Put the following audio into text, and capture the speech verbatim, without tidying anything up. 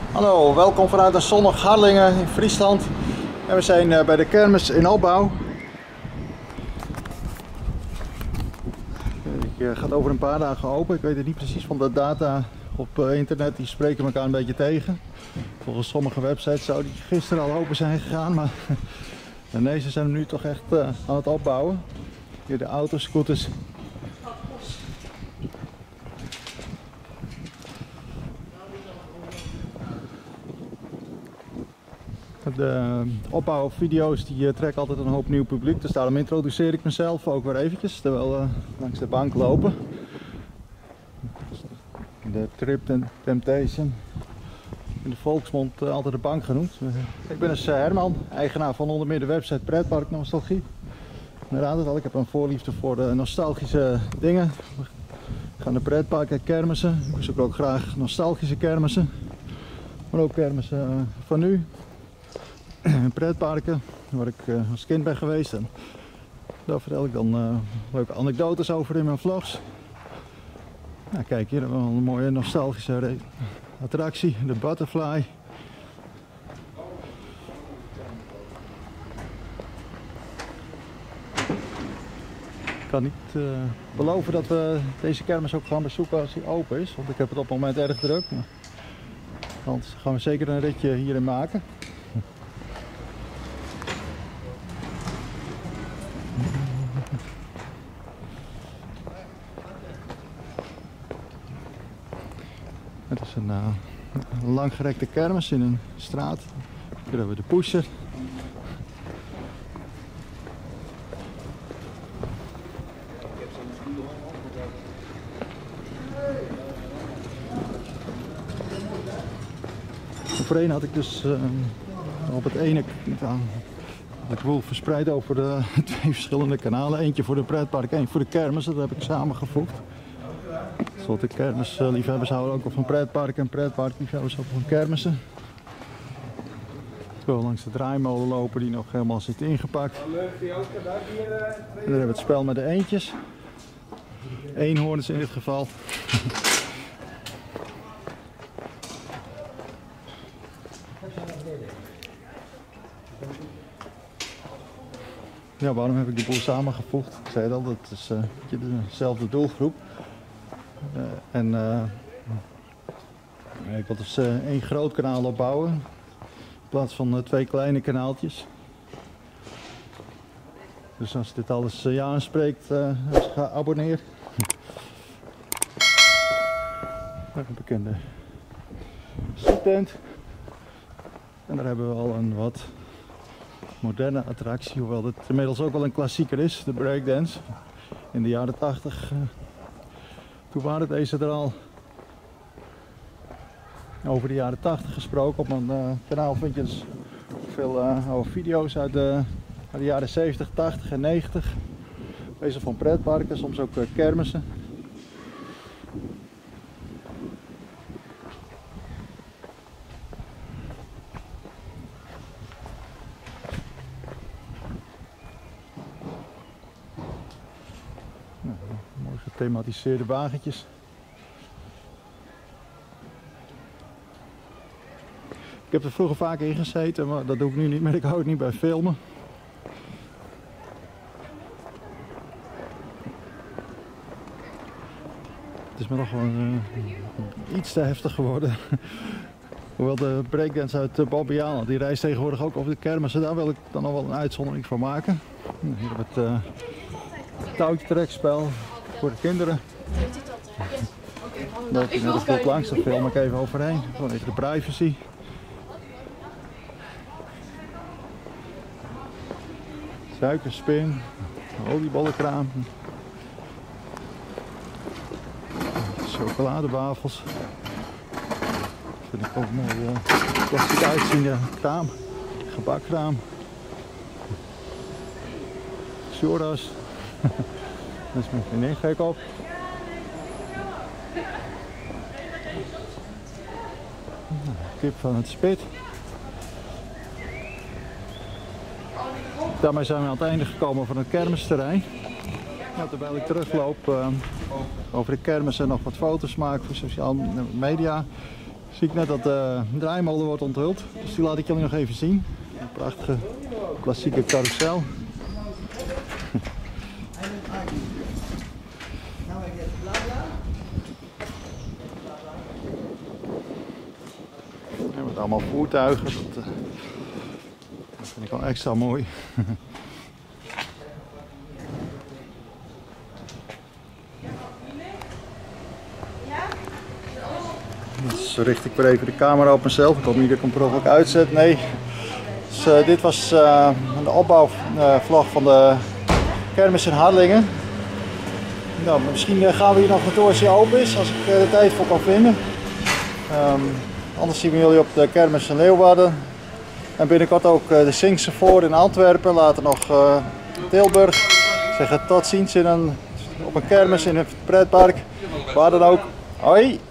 Hallo, welkom vanuit een zonnig Harlingen in Friesland. En we zijn uh, bij de kermis in opbouw. Ik uh, gaat over een paar dagen open. Ik weet het niet precies, van de data op uh, internet die spreken elkaar een beetje tegen. Volgens sommige websites zou die gisteren al open zijn gegaan, maar nee, ze zijn nu toch echt uh, aan het opbouwen. Hier de auto's, scooters. De opbouwvideo's die uh, trekken altijd een hoop nieuw publiek, dus daarom introduceer ik mezelf ook weer eventjes, terwijl we uh, langs de bank lopen. De Trip Temptation, in de volksmond uh, altijd de bank genoemd. Uh, ik ben dus uh, Herman, eigenaar van onder meer de website Pretpark Nostalgie. Inderdaad het al, ik heb een voorliefde voor de nostalgische dingen. We gaan naar pretparken en kermissen, ik bezoek ook graag nostalgische kermissen, maar ook kermissen uh, van nu. Pretparken waar ik uh, als kind ben geweest en daar vertel ik dan uh, leuke anekdotes over in mijn vlogs. Nou, kijk, hier hebben we een mooie nostalgische attractie, de Butterfly. Ik kan niet uh, beloven dat we deze kermis ook gaan bezoeken als hij open is, want ik heb het op het moment erg druk. Maar anders gaan we zeker een ritje hierin maken. Het is een, uh, een langgerekte kermis in een straat. Hier hebben we de pusher. Voorheen had ik dus uh, op het ene uh, ik wil verspreid over de twee verschillende kanalen. Eentje voor de pretpark, één voor de kermis. Dat heb ik samengevoegd. Zodat de kermisliefhebbers houden ook op van pretpark en pretparkliefhebbers ook van kermissen. Ik wil langs de draaimolen lopen die nog helemaal zit ingepakt. En dan hebben we het spel met de eendjes. Eenhoorns in dit geval. Ja, waarom heb ik de boel samengevoegd? Ik zei het al, het is uh, dezelfde doelgroep. Uh, en uh, ik wil dus uh, één groot kanaal opbouwen in plaats van uh, twee kleine kanaaltjes. Dus als dit alles uh, ja aanspreekt, uh, ga abonneer. Een bekende tent. En daar hebben we al een wat moderne attractie, hoewel het inmiddels ook wel een klassieker is, de breakdance. In de jaren tachtig, uh, toen waren deze er al. Over de jaren tachtig gesproken, op mijn uh, kanaal vind je dus veel uh, oude video's uit de, uit de jaren zeventig, tachtig en negentig. Deze van pretparken, soms ook uh, kermissen. Mooi gethematiseerde wagentjes. Ik heb er vroeger vaak in gezeten, maar dat doe ik nu niet meer. Ik hou het niet bij filmen. Het is me nog wel uh, iets te heftig geworden. Hoewel de breakdance uit Bobbejaanland, die reist tegenwoordig ook over de kermissen. Daar wil ik dan nog wel een uitzondering van maken. Hier hebben we het uh, touwtrekspel voor de kinderen. Daar loop ik net een stuk langs, daar film ik even overheen. Vanwege de privacy. Suikerspin, oliebollenkraam, chocoladewafels. Dat vind ik ook mooi uh, klassiek uitziende kraam, gebakkraam, churros. Daar is mijn vriendin gek op. Kip van het Spit. Daarmee zijn we aan het einde gekomen van het kermisterrein. Ja, terwijl ik terugloop uh, over de kermis en nog wat foto's maak voor sociale media, Zie ik net dat de draaimolen wordt onthuld, dus die laat ik jullie nog even zien. Een prachtige klassieke carousel. En met allemaal voertuigen, dat, uh, dat vind ik wel extra mooi. Dus richt ik weer even de camera op mezelf. Ik hoop niet dat ik hem per ongeluk uitzet. Nee. Dus, uh, dit was uh, de opbouwvlog van de kermis in Harlingen. Nou, misschien uh, gaan we hier nog naartoe als hij open is, als ik uh, de tijd voor kan vinden. Um, anders zien we jullie op de kermis in Leeuwarden. En binnenkort ook uh, de Singse voor in Antwerpen. Later nog uh, Tilburg. Ik zeg tot ziens in een, op een kermis in een pretpark. Waar dan ook. Hoi!